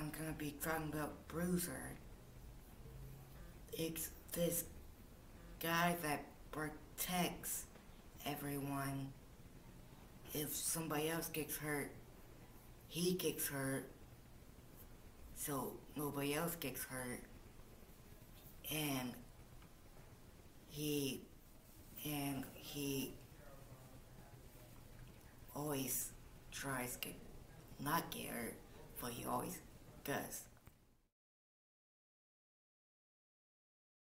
I'm gonna be talking about Bruiser. It's this guy that protects everyone. If somebody else gets hurt, he gets hurt, so nobody else gets hurt. And he always tries to not get hurt, but he always does.